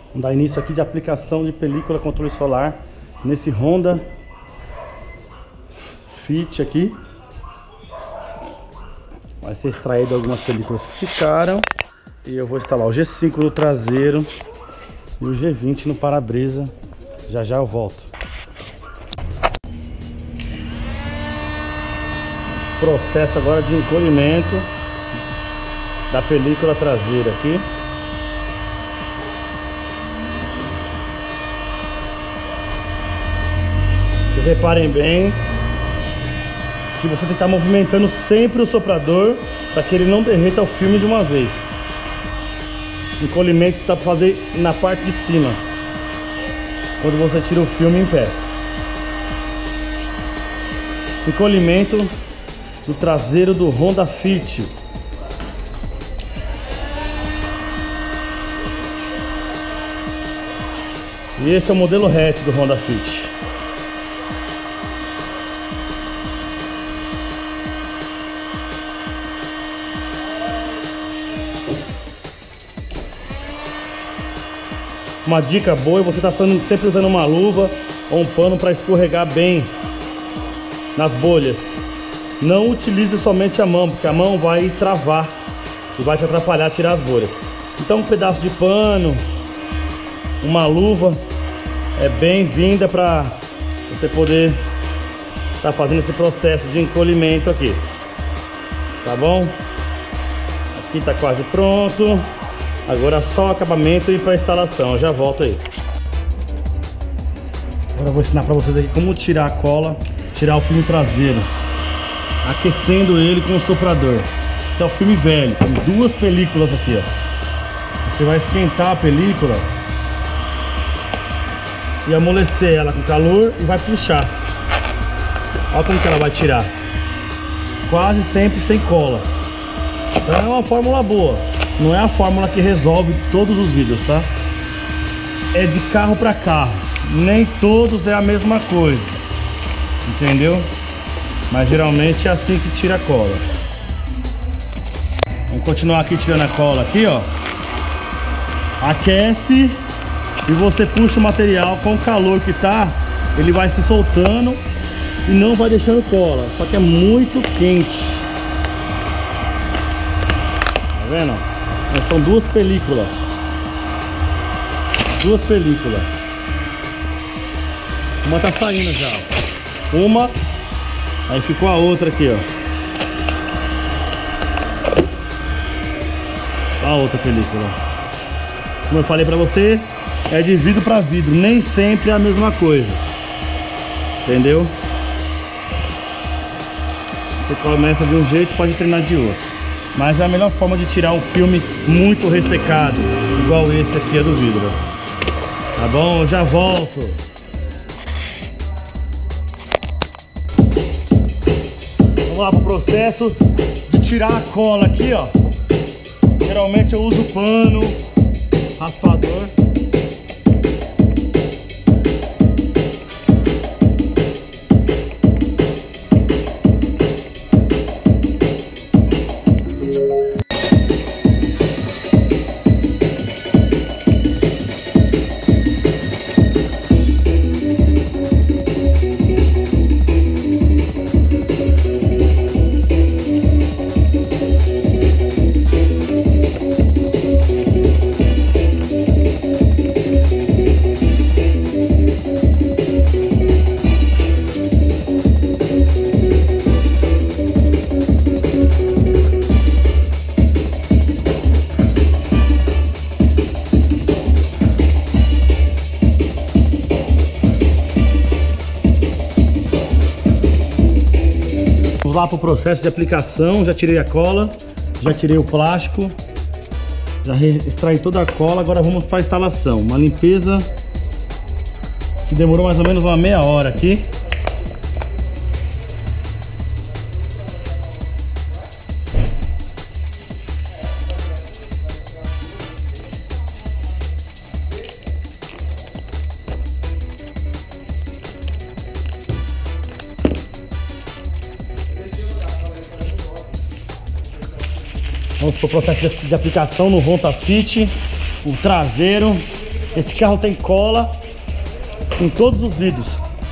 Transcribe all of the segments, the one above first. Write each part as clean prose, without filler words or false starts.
Vamos dar início aqui de aplicação de película controle solar nesse Honda Fit aqui. Vai ser extraído algumas películas que ficaram. E eu vou instalar o G5 no traseiro e o G20 no para-brisa. Já já eu volto. Processo agora de encolhimento da película traseira aqui. Vocês reparem bem que você tem que estar movimentando sempre o soprador para que ele não derreta o filme de uma vez. Encolhimento está para fazer na parte de cima, quando você tira o filme em pé. Encolhimento do traseiro do Honda Fit. E esse é o modelo hatch do Honda Fit. Uma dica boa é você estar sempre usando uma luva ou um pano para escorregar bem nas bolhas. Não utilize somente a mão, porque a mão vai travar e vai te atrapalhar a tirar as bolhas. Então um pedaço de pano, uma luva é bem-vinda para você poder estar fazendo esse processo de encolhimento aqui. Tá bom? Aqui tá quase pronto. Agora só o acabamento e para instalação. Eu já volto aí. Agora eu vou ensinar para vocês aqui como tirar a cola, tirar o filme traseiro, aquecendo ele com o soprador. Esse é o filme velho, tem duas películas aqui, ó. Você vai esquentar a película e amolecer ela com calor e vai puxar. Olha como que ela vai tirar. Quase sempre sem cola. Então é uma fórmula boa. Não é a fórmula que resolve todos os vídeos, tá? É de carro para carro. Nem todos é a mesma coisa. Entendeu? Mas geralmente é assim que tira a cola. Vamos continuar aqui tirando a cola aqui, ó. Aquece e você puxa o material. Com o calor que tá, ele vai se soltando e não vai deixando cola. Só que é muito quente. Tá vendo? Mas são duas películas. Duas películas. Uma tá saindo já, ó. Uma. Aí ficou a outra aqui, ó. A outra película. Como eu falei pra você, é de vidro pra vidro. Nem sempre é a mesma coisa. Entendeu? Você começa de um jeito e pode treinar de outro. Mas é a melhor forma de tirar um filme muito ressecado, igual esse aqui é do vidro. Tá bom? Eu já volto. Vamos lá pro processo de tirar a cola aqui, ó. Geralmente eu uso pano, raspador. Lá para o processo de aplicação. Já tirei a cola, já tirei o plástico, já extraí toda a cola. Agora vamos para a instalação. Uma limpeza que demorou mais ou menos uma meia hora aqui. Vamos para o processo de aplicação no Honda Fit, o traseiro Esse carro tem cola em todos os vidros.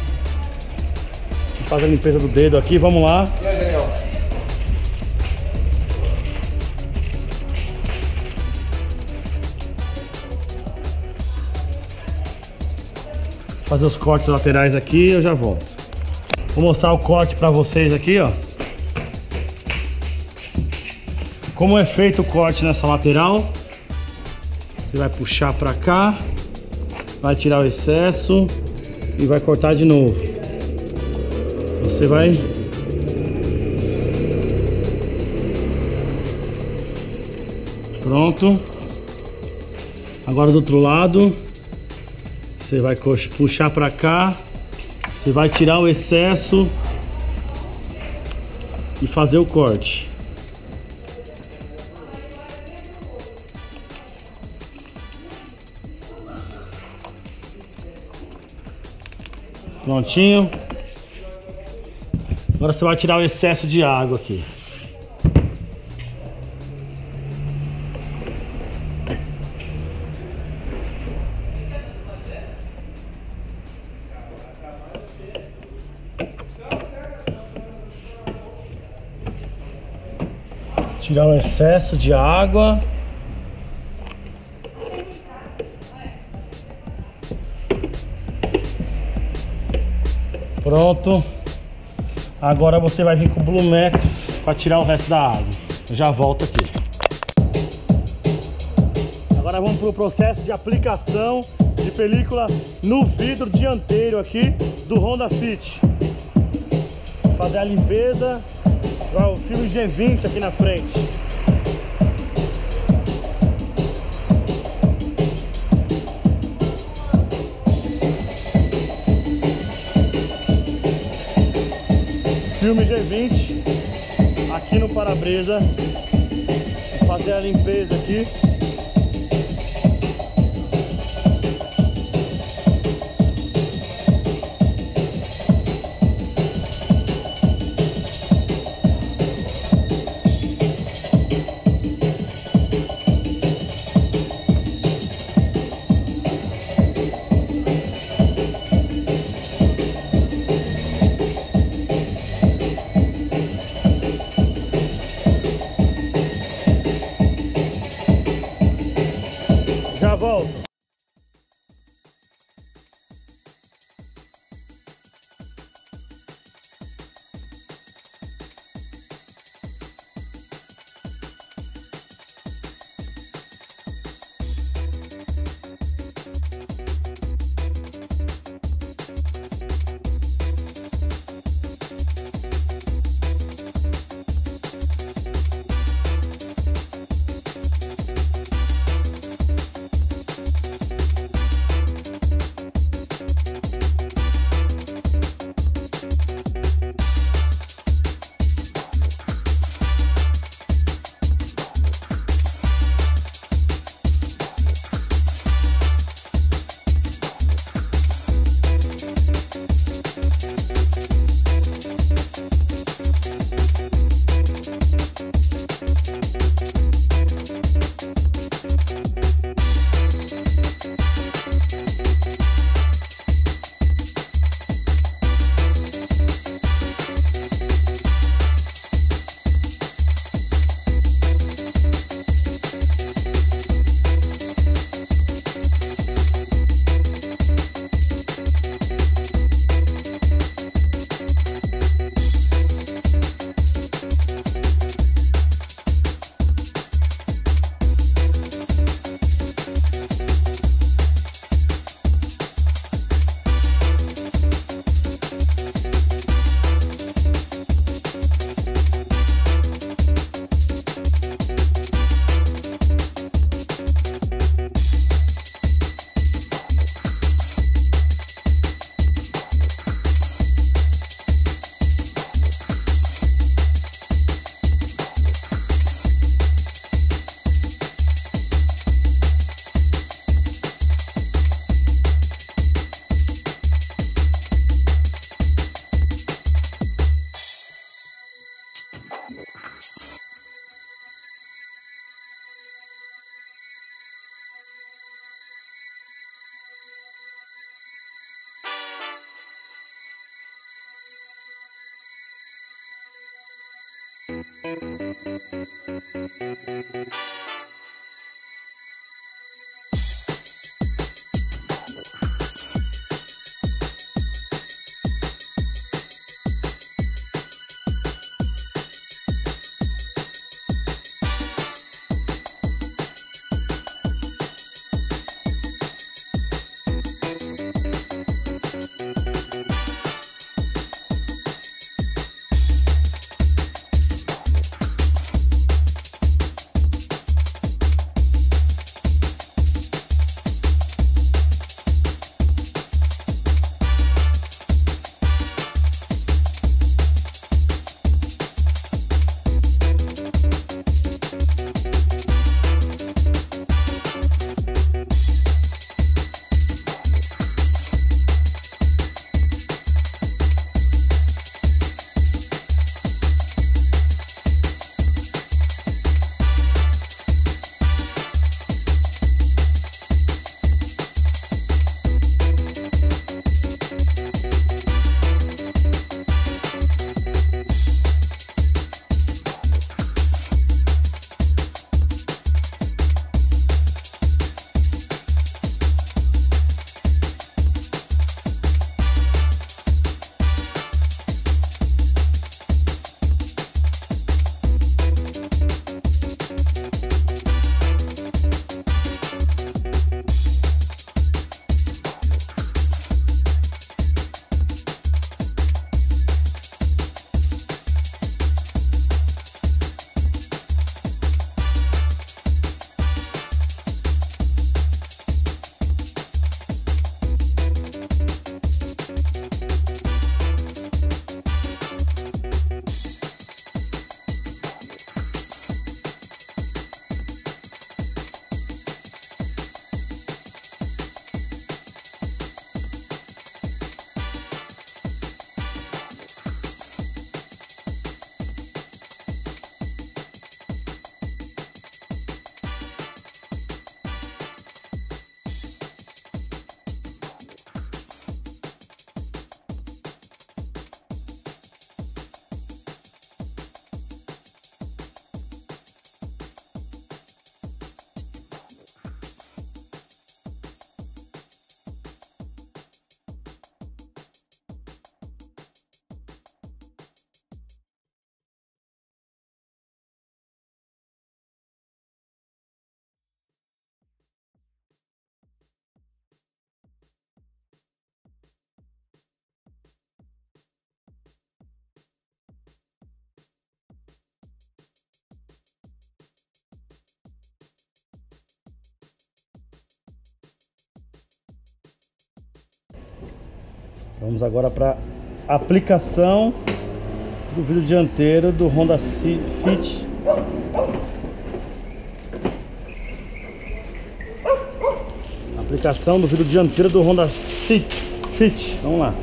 Vou fazer a limpeza do dedo aqui, vamos lá. E aí, Daniel? Fazer os cortes laterais aqui, eu já volto. Vou mostrar o corte pra vocês aqui, ó. Como é feito o corte nessa lateral. Você vai puxar pra cá, vai tirar o excesso e vai cortar de novo. Você vai pronto. Agora do outro lado, você vai puxar pra cá, você vai tirar o excesso e fazer o corte. Prontinho. Agora você vai tirar o excesso de água aqui. Tirar o excesso de água. Pronto. Agora você vai vir com o Blue Max para tirar o resto da água. Eu já volto aqui. Agora vamos para o processo de aplicação de película no vidro dianteiro aqui do Honda Fit. Fazer a limpeza. O filme G20 aqui na frente. Filme G20 aqui no para-brisa. Vou fazer a limpeza aqui. Já volto. Vamos agora para aplicação do vidro dianteiro do Honda Fit. Aplicação do vidro dianteiro do Honda Fit. Vamos lá.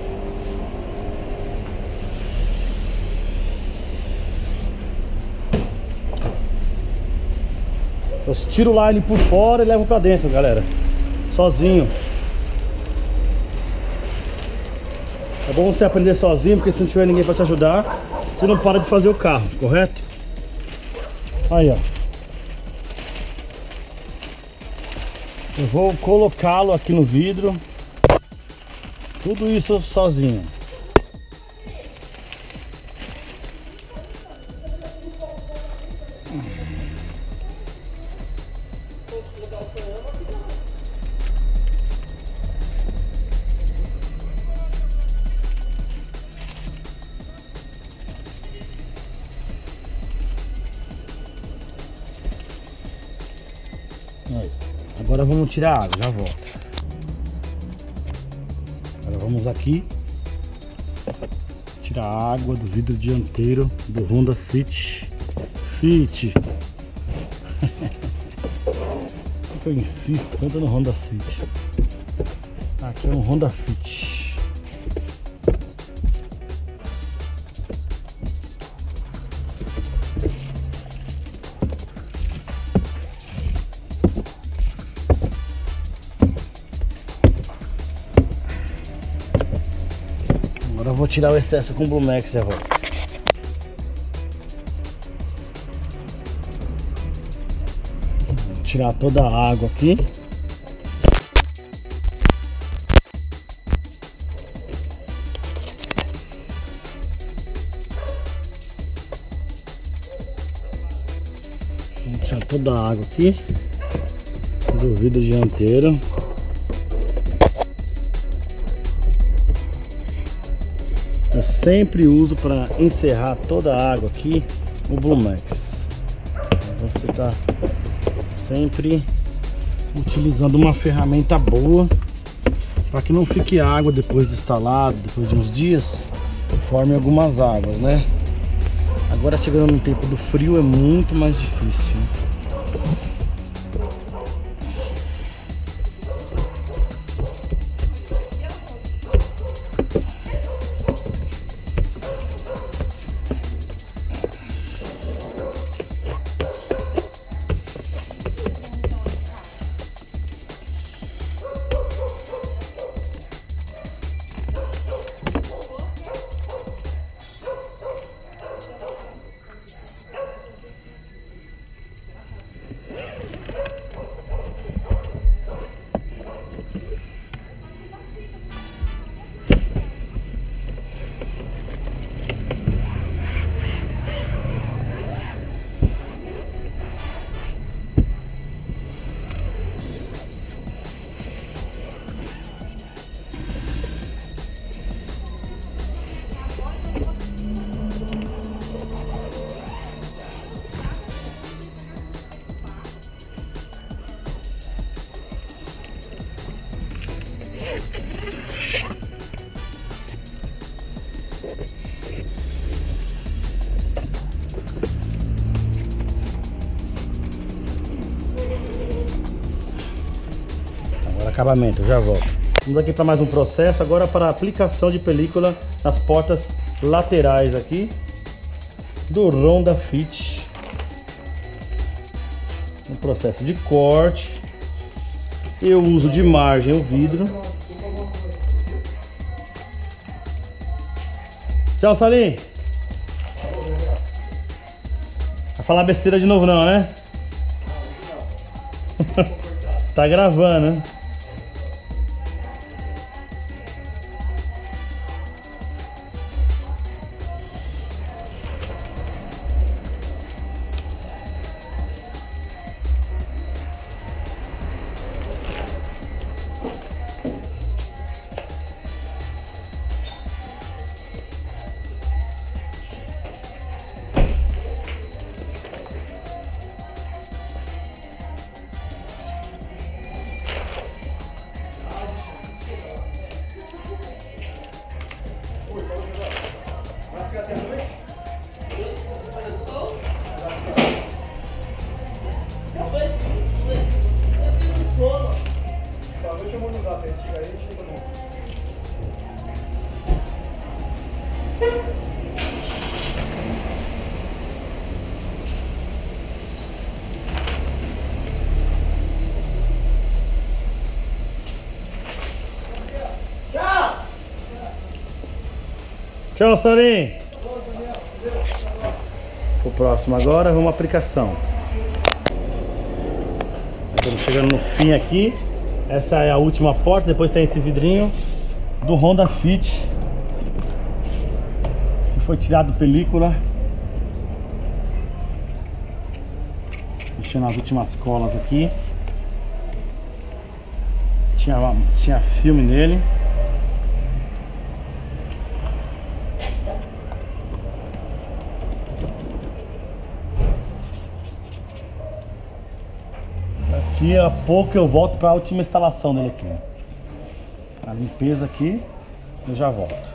Eu tiro o line por fora e levo para dentro, galera. Sozinho. É bom você aprender sozinho, porque se não tiver ninguém para te ajudar, você não para de fazer o carro, correto? Aí, ó. Eu vou colocá-lo aqui no vidro. Tudo isso sozinho. Agora vamos tirar a água, já volto. Agora vamos aqui tirar a água do vidro dianteiro do Honda Fit. Eu insisto tanto no Honda Fit. Aqui é um Honda Fit. Agora eu vou tirar o excesso com o Blumex, já volto. tirar toda a água aqui. Vamos tirar toda a água aqui do vidro dianteiro. Eu sempre uso para encerrar toda a água aqui o Blumax. Você está sempre utilizando uma ferramenta boa para que não fique água depois de instalado, depois de uns dias, forme algumas águas, né? Agora chegando no tempo do frio é muito mais difícil. Acabamento, já volto. Vamos aqui para mais um processo, agora para a aplicação de película nas portas laterais aqui do Honda Fit. Um processo de corte. Eu uso de margem o vidro. Tchau, Salim. Vai falar besteira de novo não, né? Tá gravando, né? Tchau, Salim. O próximo agora, vamos à aplicação. Estamos chegando no fim aqui. Essa é a última porta, depois tem esse vidrinho do Honda Fit, que foi tirado película. Mexendo nas últimas colas aqui. Tinha filme nele. Daqui a pouco eu volto para a última instalação dele aqui. A limpeza aqui, eu já volto.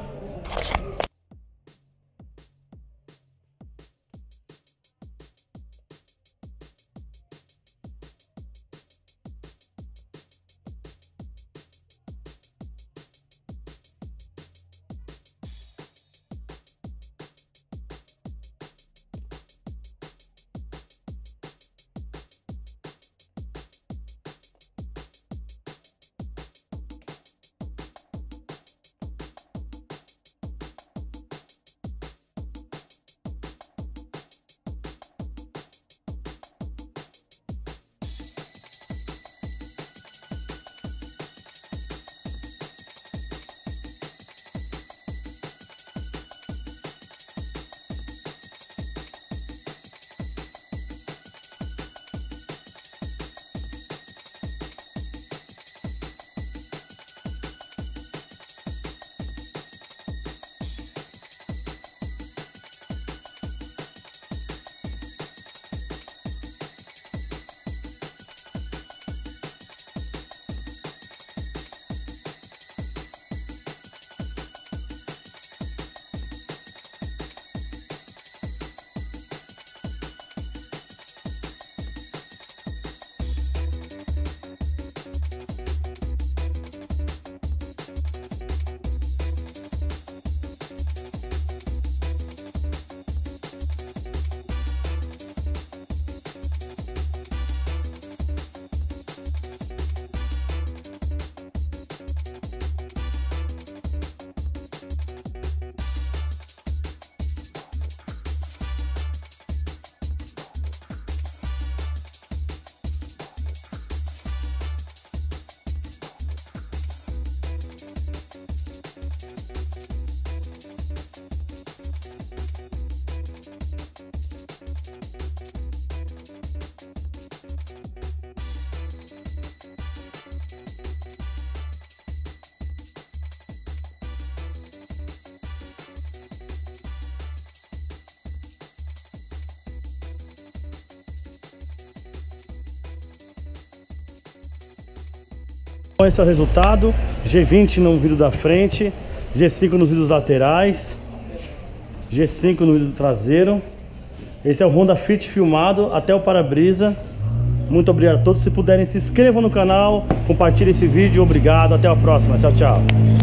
Esse é o resultado. G20 no vidro da frente, G5 nos vidros laterais, G5 no vidro traseiro. Esse é o Honda Fit filmado até o para-brisa. Muito obrigado a todos. Se puderem, se inscrevam no canal, compartilhem esse vídeo. Obrigado, até a próxima. Tchau, tchau.